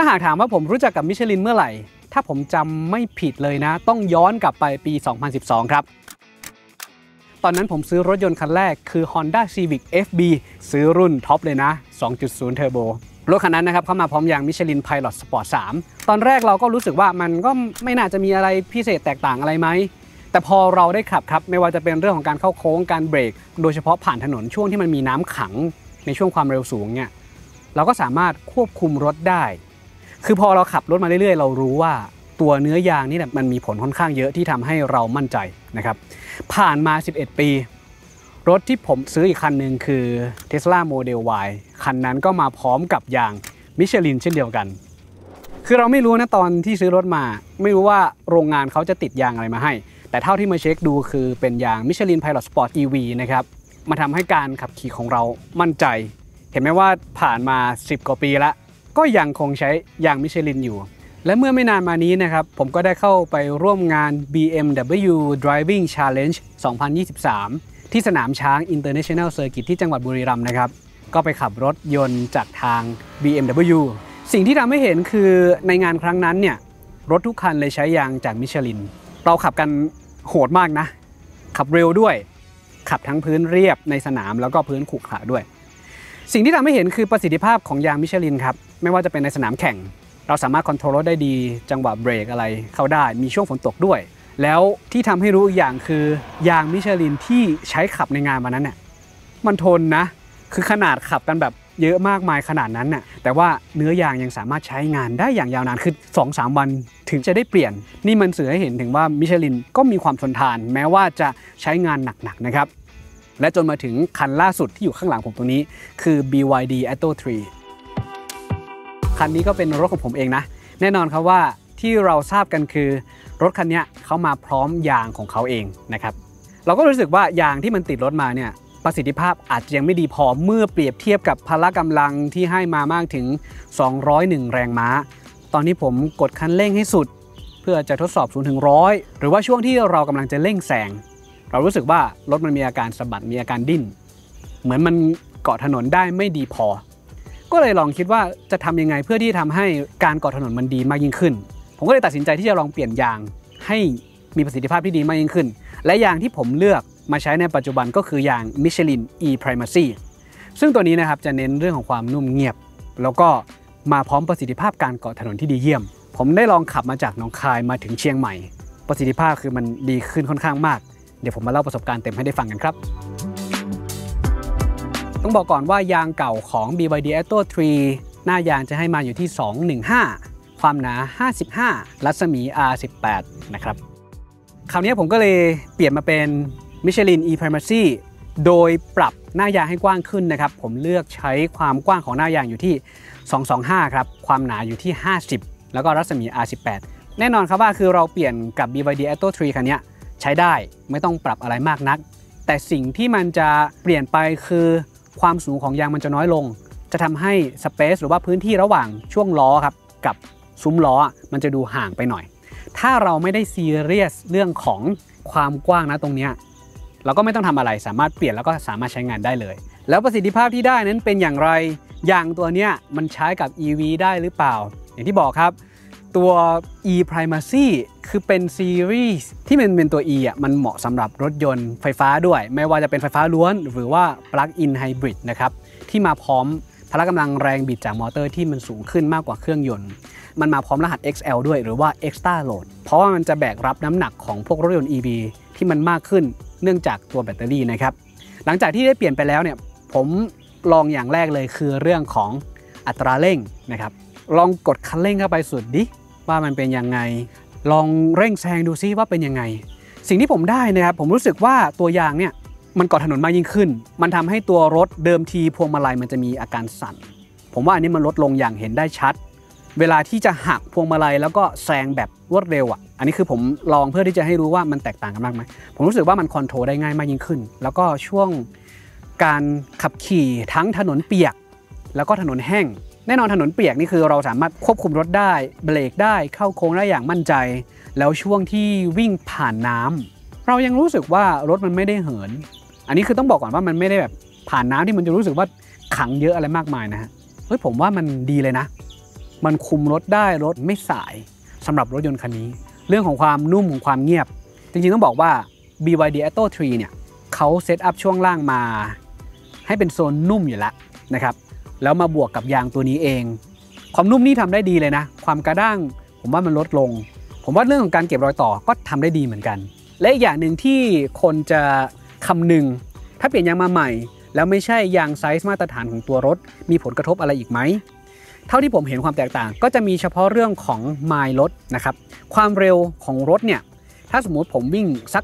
หากถามว่าผมรู้จักกับมิชลินเมื่อไหร่ถ้าผมจำไม่ผิดเลยนะต้องย้อนกลับไปปี 2012 ครับตอนนั้นผมซื้อรถยนต์คันแรกคือ Honda Civic FB ซื้อรุ่นท็อปเลยนะ 2.0 Turbo รถคันนั้นนะครับเข้ามาพร้อมยาง Michelin Pilot Sport 3 ตอนแรกเราก็รู้สึกว่ามันก็ไม่น่าจะมีอะไรพิเศษแตกต่างอะไรไหมแต่พอเราได้ขับครับไม่ว่าจะเป็นเรื่องของการเข้าโค้งการเบรกโดยเฉพาะผ่านถนนช่วงที่มันมีน้ำขังในช่วงความเร็วสูงเนี่ยเราก็สามารถควบคุมรถได้คือพอเราขับรถมาเรื่อยๆเรารู้ว่าตัวเนื้อยางนี่มันมีผลค่อนข้างเยอะที่ทำให้เรามั่นใจนะครับผ่านมา11 ปีรถที่ผมซื้ออีกคันหนึ่งคือ Tesla Model Y คันนั้นก็มาพร้อมกับยางมิชลินเช่นเดียวกันคือเราไม่รู้นะตอนที่ซื้อรถมาไม่รู้ว่าโรงงานเขาจะติดยางอะไรมาให้แต่เท่าที่มาเช็คดูคือเป็นยาง Michelin Pilot Sport EV นะครับมาทำให้การขับขี่ของเรามั่นใจเห็นไหมว่าผ่านมา10 กว่าปีแล้วก็ยังคงใช้ยางมิชลินอยู่และเมื่อไม่นานมานี้นะครับผมก็ได้เข้าไปร่วมงาน BMW Driving Challenge 2023 ที่สนามช้าง International Circuit ที่จังหวัดบุรีรัมย์นะครับก็ไปขับรถยนต์จากทาง BMW สิ่งที่ทำให้เห็นคือในงานครั้งนั้นเนี่ยรถทุกคันเลยใช้ยางจากมิชลินเราขับกันโหดมากนะขับเร็วด้วยขับทั้งพื้นเรียบในสนามแล้วก็พื้นขรุขระด้วยสิ่งที่ทำให้เห็นคือประสิทธิภาพของยางมิชลินครับไม่ว่าจะเป็นในสนามแข่งเราสามารถคอนโทรลรถได้ดีจังหวะเบรกอะไรเข้าได้มีช่วงฝนตกด้วยแล้วที่ทำให้รู้อีกอย่างคือยางมิชลินที่ใช้ขับในงานวันนั้นเนี่ยมันทนนะคือขนาดขับกันแบบเยอะมากมายขนาดนั้นน่ะแต่ว่าเนื้อยางยังสามารถใช้งานได้อย่างยาวนานคือ 2-3 วันถึงจะได้เปลี่ยนนี่มันสื่อให้เห็นถึงว่ามิชลินก็มีความทนทานแม้ว่าจะใช้งานหนักๆนะครับและจนมาถึงคันล่าสุดที่อยู่ข้างหลังผมตรงนี้คือ BYD Atto 3 คันนี้ก็เป็นรถของผมเองนะแน่นอนครับว่าที่เราทราบกันคือรถคันนี้เขามาพร้อมยางของเขาเองนะครับเราก็รู้สึกว่ายางที่มันติดรถมาเนี่ยประสิทธิภาพอาจจะยังไม่ดีพอเมื่อเปรียบเทียบกับพละกำลังที่ให้มามากถึง201แรงม้าตอนนี้ผมกดคันเร่งให้สุดเพื่อจะทดสอบ0 ถึง 100หรือว่าช่วงที่เรากำลังจะเร่งแซงเรารู้สึกว่ารถมันมีอาการสะบัดมีอาการดิ้นเหมือนมันเกาะถนนได้ไม่ดีพอก็เลยลองคิดว่าจะทำยังไงเพื่อที่ทำให้การเกาะถนนมันดีมากยิ่งขึ้นผมก็เลยตัดสินใจที่จะลองเปลี่ยนยางให้มีประสิทธิภาพที่ดีมากยิ่งขึ้นและยางที่ผมเลือกมาใช้ในปัจจุบันก็คือยาง Michelin E-Primacy ซึ่งตัวนี้นะครับจะเน้นเรื่องของความนุ่มเงียบแล้วก็มาพร้อมประสิทธิภาพการเกาะถนนที่ดีเยี่ยมผมได้ลองขับมาจากหนองคายมาถึงเชียงใหม่ประสิทธิภาพคือมันดีขึ้นค่อนข้างมากเดี๋ยวผมมาเล่าประสบการณ์เต็มให้ได้ฟังกันครับต้องบอกก่อนว่ายางเก่าของ BYD Atto 3 หน้ายางจะให้มาอยู่ที่ 215 ความหนา 55 รัศมี R18 นะครับคราวนี้ผมก็เลยเปลี่ยนมาเป็น Michelin E-Primacy โดยปรับหน้ายางให้กว้างขึ้นนะครับผมเลือกใช้ความกว้างของหน้ายางอยู่ที่ 225 ครับความหนาอยู่ที่ 50 แล้วก็รัศมี R18 แน่นอนครับว่าคือเราเปลี่ยนกับ BYD Atto 3 คันนี้ใช้ได้ไม่ต้องปรับอะไรมากนักแต่สิ่งที่มันจะเปลี่ยนไปคือความสูงของยางมันจะน้อยลงจะทำให้สเปซหรือว่าพื้นที่ระหว่างช่วงล้อครับกับซุ้มล้อมันจะดูห่างไปหน่อยถ้าเราไม่ได้ซีเรียสเรื่องของความกว้างนะตรงนี้เราก็ไม่ต้องทำอะไรสามารถเปลี่ยนแล้วก็สามารถใช้งานได้เลยแล้วประสิทธิภาพที่ได้นั้นเป็นอย่างไรยางตัวนี้มันใช้กับ EV ได้หรือเปล่าอย่างที่บอกครับตัว E-Primacy คือเป็นซีรีส์ที่มันเป็นตัว E มันเหมาะสำหรับรถยนต์ไฟฟ้าด้วยไม่ว่าจะเป็นไฟฟ้าล้วนหรือว่า Plug-in Hybrid นะครับที่มาพร้อมพละกำลังแรงบิดจากมอเตอร์ที่มันสูงขึ้นมากกว่าเครื่องยนต์มันมาพร้อมรหัส XL ด้วยหรือว่า Extra Load เพราะว่ามันจะแบกรับน้ำหนักของพวกรถยนต์ EV ที่มันมากขึ้นเนื่องจากตัวแบตเตอรี่นะครับหลังจากที่ได้เปลี่ยนไปแล้วเนี่ยผมลองอย่างแรกเลยคือเรื่องของอัตราเร่งนะครับลองกดคันเร่งเข้าไปสุดดิว่ามันเป็นยังไงลองเร่งแซงดูซิว่าเป็นยังไงสิ่งที่ผมได้นะครับผมรู้สึกว่าตัวยางเนี่ยมันเกาะถนนมากยิ่งขึ้นมันทำให้ตัวรถเดิมทีพวงมาลัยมันจะมีอาการสั่นผมว่าอันนี้มันลดลงอย่างเห็นได้ชัดเวลาที่จะหักพวงมาลัยแล้วก็แซงแบบรวดเร็วอันนี้คือผมลองเพื่อที่จะให้รู้ว่ามันแตกต่างกันมากไหมผมรู้สึกว่ามันคอนโทรลได้ง่ายมากยิ่งขึ้นแล้วก็ช่วงการขับขี่ทั้งถนนเปียกแล้วก็ถนนแห้งแน่นอนถนนเปียกนี่คือเราสามารถควบคุมรถได้เบรกได้เข้าโค้งได้อย่างมั่นใจแล้วช่วงที่วิ่งผ่านน้ำเรายังรู้สึกว่ารถมันไม่ได้เหินอันนี้คือต้องบอกก่อนว่ามันไม่ได้แบบผ่านน้ำที่มันจะรู้สึกว่าขังเยอะอะไรมากมายนะฮะเฮ้ยผมว่ามันดีเลยนะมันคุมรถได้รถไม่สายสำหรับรถยนต์คันนี้เรื่องของความนุ่มของความเงียบจริงๆต้องบอกว่า BYD Atto 3 เนี่ยเขาเซตอัพช่วงล่างมาให้เป็นโซนนุ่มอยู่แล้วนะครับแล้วมาบวกกับยางตัวนี้เองความนุ่มนี่ทำได้ดีเลยนะความกระด้างผมว่ามันลดลงผมว่าเรื่องของการเก็บรอยต่อก็ทำได้ดีเหมือนกันและอีกอย่างหนึ่งที่คนจะคำนึงถ้าเปลี่ยนยางมาใหม่แล้วไม่ใช่ยางไซส์มาตรฐานของตัวรถมีผลกระทบอะไรอีกไหมเท่าที่ผมเห็นความแตกต่างก็จะมีเฉพาะเรื่องของไมล์รถนะครับความเร็วของรถเนี่ยถ้าสมมุติผมวิ่งสัก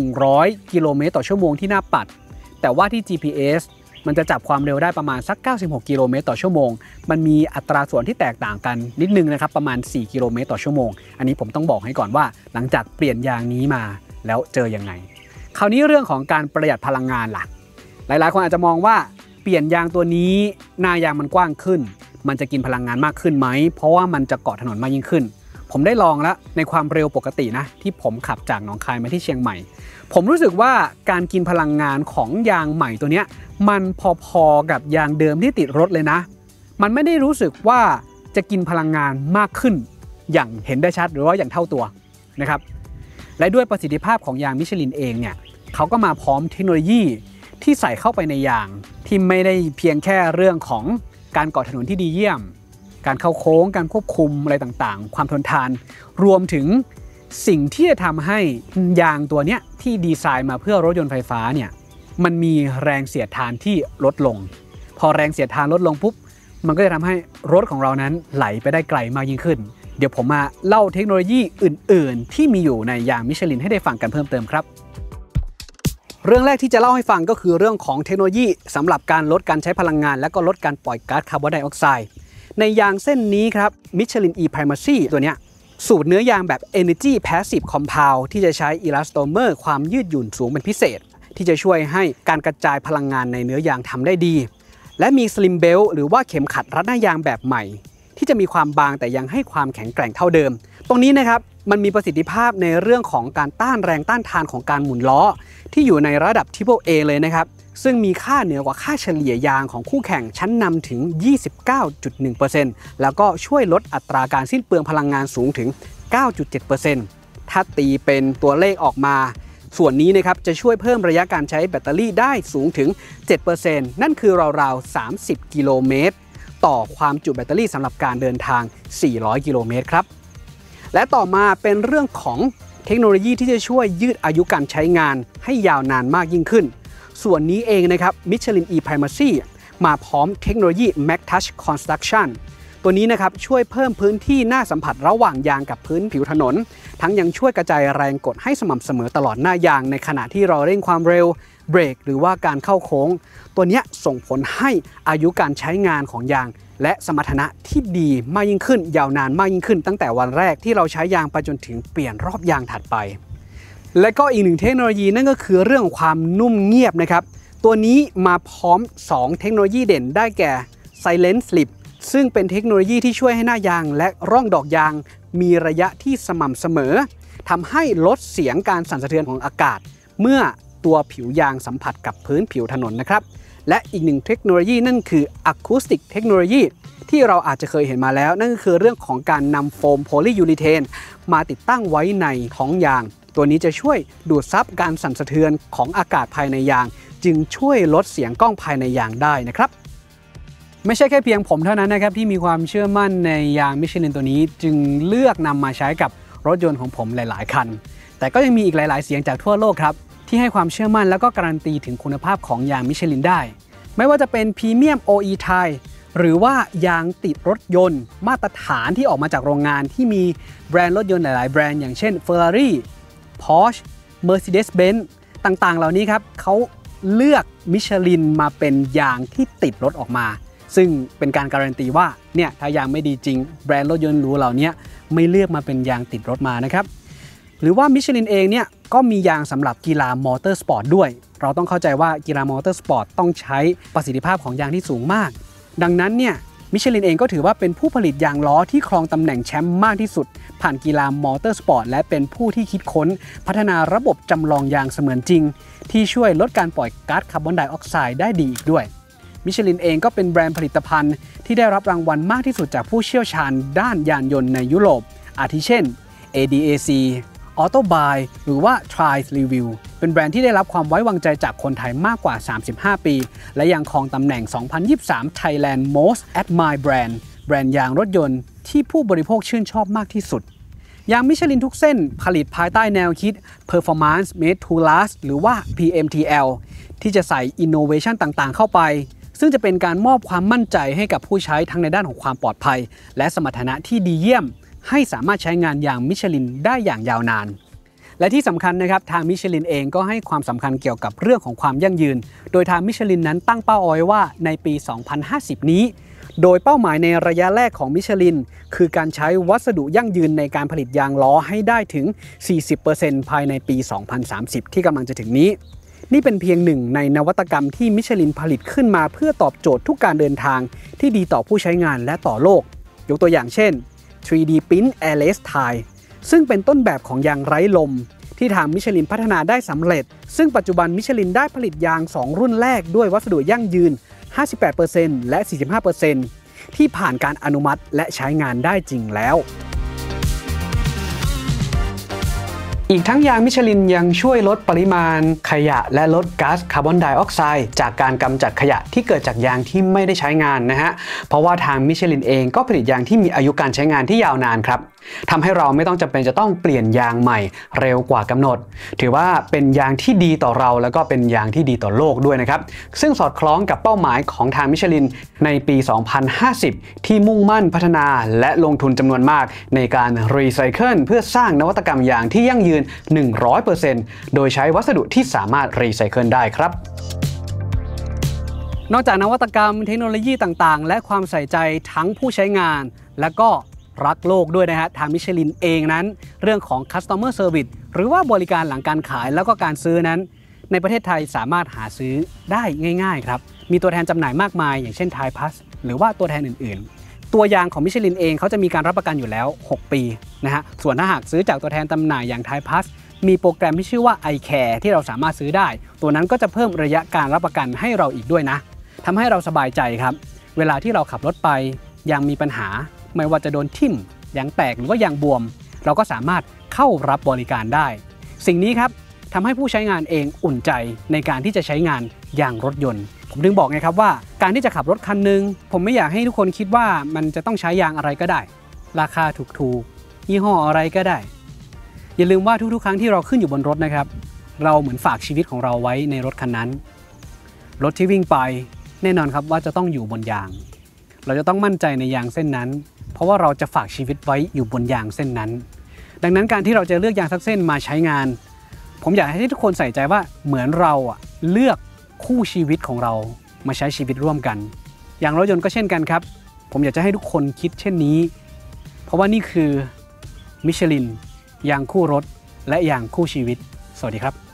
100กิโลเมตรต่อชั่วโมงที่หน้าปัดแต่ว่าที่ GPS มันจะจับความเร็วได้ประมาณสัก96กิโลเมตรต่อชั่วโมงมันมีอัตราส่วนที่แตกต่างกันนิดนึงนะครับประมาณ4กิโลเมตรต่อชั่วโมงอันนี้ผมต้องบอกให้ก่อนว่าหลังจากเปลี่ยนยางนี้มาแล้วเจอยังไงคราวนี้เรื่องของการประหยัดพลังงานล่ะหลายๆคนอาจจะมองว่าเปลี่ยนยางตัวนี้หน้ายางมันกว้างขึ้นมันจะกินพลังงานมากขึ้นไหมเพราะว่ามันจะเกาะถนนมากยิ่งขึ้นผมได้ลองแล้วในความเร็วปกตินะที่ผมขับจากหนองคายมาที่เชียงใหม่ผมรู้สึกว่าการกินพลังงานของยางใหม่ตัวนี้มันพอๆกับยางเดิมที่ติดรถเลยนะมันไม่ได้รู้สึกว่าจะกินพลังงานมากขึ้นอย่างเห็นได้ชัดหรือว่าอย่างเท่าตัวนะครับและด้วยประสิทธิภาพของยางมิชลินเองเนี่ยเขาก็มาพร้อมเทคโนโลยีที่ใส่เข้าไปในยางที่ไม่ได้เพียงแค่เรื่องของการเกาะถนนที่ดีเยี่ยมการเข้าโค้งการควบคุมอะไรต่างๆความทนทานรวมถึงสิ่งที่จะทำให้ยางตัวเนี้ยที่ดีไซน์มาเพื่อรถยนต์ไฟฟ้าเนี่ยมันมีแรงเสียดทานที่ลดลงพอแรงเสียดทานลดลงปุ๊บมันก็จะทำให้รถของเรานั้นไหลไปได้ไกลมากยิ่งขึ้นเดี๋ยวผมมาเล่าเทคโนโลยีอื่นๆที่มีอยู่ในยางมิชลินให้ได้ฟังกันเพิ่มเติมครับเรื่องแรกที่จะเล่าให้ฟังก็คือเรื่องของเทคโนโลยีสำหรับการลดการใช้พลังงานและก็ลดการปล่อยก๊าซคาร์บอนไดออกไซด์ในยางเส้นนี้ครับมิชลิน E-Primacy ตัวเนี้ยสูตรเนื้อยางแบบ Energy Passive Compound ที่จะใช้อิลาสโตเมอร์ความยืดหยุ่นสูงเป็นพิเศษที่จะช่วยให้การกระจายพลังงานในเนื้อยางทำได้ดีและมี Slim Belt หรือว่าเข็มขัดรัดหน้ายางแบบใหม่ที่จะมีความบางแต่ยังให้ความแข็งแกร่งเท่าเดิมตรงนี้นะครับมันมีประสิทธิภาพในเรื่องของการต้านแรงต้านทานของการหมุนล้อที่อยู่ในระดับ Triple A เลยนะครับซึ่งมีค่าเหนือกว่าค่าเฉลี่ยยางของคู่แข่งชั้นนำถึง 29.1% แล้วก็ช่วยลดอัตราการสิ้นเปลืองพลังงานสูงถึง 9.7% ถ้าตีเป็นตัวเลขออกมาส่วนนี้นะครับจะช่วยเพิ่มระยะการใช้แบตเตอรี่ได้สูงถึง 7% นั่นคือราวๆ 30 กิโลเมตรต่อความจุแบตเตอรี่สำหรับการเดินทาง 400 กิโลเมตรครับและต่อมาเป็นเรื่องของเทคโนโลยีที่จะช่วยยืดอายุการใช้งานให้ยาวนานมากยิ่งขึ้นส่วนนี้เองนะครับ Michelin E-Primacy มาพร้อมเทคโนโลยี MagTouch Construction ตัวนี้นะครับช่วยเพิ่มพื้นที่หน้าสัมผัสระหว่างยางกับพื้นผิวถนนทั้งยังช่วยกระจายแรงกดให้สม่ำเสมอตลอดหน้ายางในขณะที่เราเร่งความเร็วเบรกหรือว่าการเข้าโค้งตัวนี้ส่งผลให้อายุการใช้งานของยางและสมรรถนะที่ดีมากยิ่งขึ้นยาวนานมากยิ่งขึ้นตั้งแต่วันแรกที่เราใช้ยางไปจนถึงเปลี่ยนรอบยางถัดไปและก็อีกหนึ่งเทคโนโลยีนั่นก็คือเรื่องของความนุ่มเงียบนะครับตัวนี้มาพร้อม2เทคโนโลยีเด่นได้แก่ Silent Slip ซึ่งเป็นเทคโนโลยีที่ช่วยให้หน้ายางและร่องดอกยางมีระยะที่สม่ำเสมอทำให้ลดเสียงการสั่นสะเทือนของอากาศเมื่อตัวผิวยางสัมผัสกับพื้นผิวถนนนะครับและอีกหนึ่งเทคโนโลยีนั่นคือ Acoustic Technology ที่เราอาจจะเคยเห็นมาแล้วนั่นก็คือเรื่องของการนำโฟมโพลียูรีเทนมาติดตั้งไว้ในท้องยางตัวนี้จะช่วยดูดซับการสั่นสะเทือนของอากาศภายในยางจึงช่วยลดเสียงก้องภายในยางได้นะครับไม่ใช่แค่เพียงผมเท่านั้นนะครับที่มีความเชื่อมั่นในยางมิชลินตัวนี้จึงเลือกนำมาใช้กับรถยนต์ของผมหลายๆคันแต่ก็ยังมีอีกหลายๆเสียงจากทั่วโลกครับที่ให้ความเชื่อมั่นแล้วก็การันตีถึงคุณภาพของยางมิชลินได้ไม่ว่าจะเป็นพรีเมียม OE Type หรือว่ายางติดรถยนต์มาตรฐานที่ออกมาจากโรงงานที่มีแบรนด์รถยนต์หลายๆแบรนด์อย่างเช่น Ferrari Porsche Mercedes-Benz ต่างๆเหล่านี้ครับเขาเลือกมิชลินมาเป็นยางที่ติดรถออกมาซึ่งเป็นการการันตีว่าเนี่ยถ้ายางไม่ดีจริงแบรนด์รถยนต์หรูเหล่านี้ไม่เลือกมาเป็นยางติดรถมานะครับหรือว่ามิชลินเองเนี่ยก็มียางสำหรับกีฬามอเตอร์สปอร์ตด้วยเราต้องเข้าใจว่ากีฬามอเตอร์สปอร์ตต้องใช้ประสิทธิภาพของยางที่สูงมากดังนั้นเนี่ยมิชลินเองก็ถือว่าเป็นผู้ผลิตยางล้อที่ครองตำแหน่งแชมป์มากที่สุดผ่านกีฬามอเตอร์สปอร์ตและเป็นผู้ที่คิดค้นพัฒนาระบบจำลองยางเสมือนจริงที่ช่วยลดการปล่อยก๊าซคาร์บอนไดออกไซด์ได้ดีอีกด้วยมิชลินเองก็เป็นแบรนด์ผลิตภัณฑ์ที่ได้รับรางวัลมากที่สุดจากผู้เชี่ยวชาญด้านยานยนต์ในยุโรปอาทิเช่น ADAC Autobuy หรือว่า Trials Review เป็นแบรนด์ที่ได้รับความไว้วางใจจากคนไทยมากกว่า35ปีและยังครองตำแหน่ง 2023 Thailand Most Admired Brand แบรนด์ยางรถยนต์ที่ผู้บริโภคชื่นชอบมากที่สุดยางมิชลินทุกเส้นผลิตภายใต้แนวคิด Performance Made to Last หรือว่า PMTL ที่จะใส่ Innovation ต่างๆเข้าไปซึ่งจะเป็นการมอบความมั่นใจให้กับผู้ใช้ทั้งในด้านของความปลอดภัยและสมรรถนะที่ดีเยี่ยมให้สามารถใช้งานยางมิชลินได้อย่างยาวนานและที่สำคัญนะครับทางมิชลินเองก็ให้ความสำคัญเกี่ยวกับเรื่องของความยั่งยืนโดยทางมิชลินนั้นตั้งเป้าเอาไว้ว่าในปี 2050 นี้โดยเป้าหมายในระยะแรกของมิชลินคือการใช้วัสดุยั่งยืนในการผลิตยางล้อให้ได้ถึง 40% ภายในปี 2030 ที่กำลังจะถึงนี้นี่เป็นเพียงหนึ่งในนวัตกรรมที่มิชลินผลิตขึ้นมาเพื่อตอบโจทย์ทุกการเดินทางที่ดีต่อผู้ใช้งานและต่อโลกยกตัวอย่างเช่น 3D Print Airless Tire ซึ่งเป็นต้นแบบของยางไร้ลมที่ทางมิชลินพัฒนาได้สำเร็จซึ่งปัจจุบันมิชลินได้ผลิตยาง2รุ่นแรกด้วยวัสดุยั่งยืน 58% และ 45% ที่ผ่านการอนุมัติและใช้งานได้จริงแล้วอีกทั้งยางมิชลินยังช่วยลดปริมาณขยะและลดก๊าซคาร์บอนไดออกไซด์จากการกำจัดขยะที่เกิดจากยางที่ไม่ได้ใช้งานนะฮะเพราะว่าทางมิชลินเองก็ผลิตยางที่มีอายุการใช้งานที่ยาวนานครับทำให้เราไม่ต้องจำเป็นจะต้องเปลี่ยนยางใหม่เร็วกว่ากำหนดถือว่าเป็นยางที่ดีต่อเราแล้วก็เป็นยางที่ดีต่อโลกด้วยนะครับซึ่งสอดคล้องกับเป้าหมายของทางมิชลินในปี 2050 ที่มุ่งมั่นพัฒนาและลงทุนจำนวนมากในการรีไซเคิลเพื่อสร้างนวัตกรรมยางที่ยั่งยืน 100% โดยใช้วัสดุที่สามารถรีไซเคิลได้ครับนอกจากนวัตกรรมเทคโนโลยีต่างๆและความใส่ใจทั้งผู้ใช้งานและก็รักโลกด้วยนะฮะทางมิชลินเองนั้นเรื่องของ Customer Service หรือว่าบริการหลังการขายแล้วก็การซื้อนั้นในประเทศไทยสามารถหาซื้อได้ง่ายๆครับมีตัวแทนจำหน่ายมากมายอย่างเช่น Thai Pass หรือว่าตัวแทนอื่นๆตัวยางของมิชลินเองเขาจะมีการรับประกันอยู่แล้ว6ปีนะฮะส่วนถ้าหากซื้อจากตัวแทนจำหน่ายอย่าง Thai Pass มีโปรแกรมที่ชื่อว่า iCare ที่เราสามารถซื้อได้ตัวนั้นก็จะเพิ่มระยะการรับประกันให้เราอีกด้วยนะทำให้เราสบายใจครับเวลาที่เราขับรถไปยางมีปัญหาไม่ว่าจะโดนทิ่มยางแตกหรือว่ายางบวมเราก็สามารถเข้ารับบริการได้สิ่งนี้ครับทำให้ผู้ใช้งานเองอุ่นใจในการที่จะใช้งานยางรถยนต์ผมถึงบอกไงครับว่าการที่จะขับรถคันนึงผมไม่อยากให้ทุกคนคิดว่ามันจะต้องใช้ยางอะไรก็ได้ราคาถูกๆยี่ห้ออะไรก็ได้อย่าลืมว่าทุกๆครั้งที่เราขึ้นอยู่บนรถนะครับเราเหมือนฝากชีวิตของเราไว้ในรถคันนั้นรถที่วิ่งไปแน่นอนครับว่าจะต้องอยู่บนยางเราจะต้องมั่นใจในยางเส้นนั้นเพราะว่าเราจะฝากชีวิตไว้อยู่บนยางเส้นนั้นดังนั้นการที่เราจะเลือกยางสักเส้นมาใช้งานผมอยากให้ทุกคนใส่ใจว่าเหมือนเราเลือกคู่ชีวิตของเรามาใช้ชีวิตร่วมกันยางรถยนต์ก็เช่นกันครับผมอยากจะให้ทุกคนคิดเช่นนี้เพราะว่านี่คือมิชลินยางคู่รถและยางคู่ชีวิตสวัสดีครับ